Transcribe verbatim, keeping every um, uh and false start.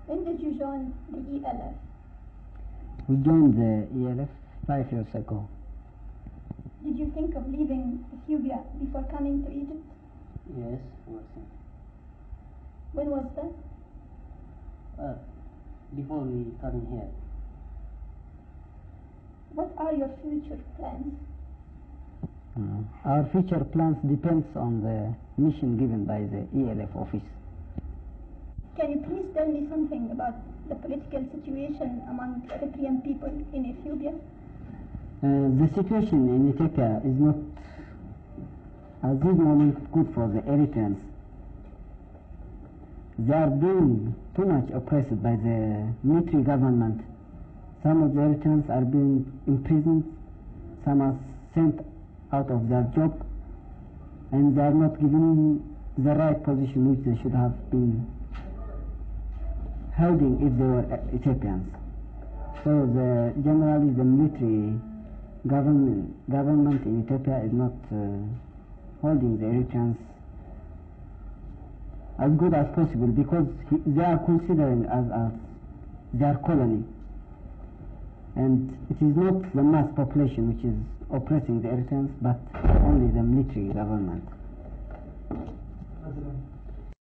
When did you join the E L F? We joined the E L F five years ago. Did you think of leaving Ethiopia before coming to Egypt? Yes, was it? When was that? Well, before we coming here. What are your future plans? Uh, our future plans depends on the mission given by the E L F office. Can you please tell me something about the political situation among Eritrean people in Ethiopia? Uh, the situation in Ethiopia is not at this moment good for the Eritreans. They are being too much oppressed by the military government. Some of the Eritreans are being imprisoned, some are sent out of their job, and they are not given the right position which they should have been holding if they were Ethiopians. So the, generally the military government, government in Ethiopia is not uh, holding the Eritreans as good as possible, because he, they are considering as, as their colony, and it is not the mass population which is oppressing the Eritreans, but only the military government.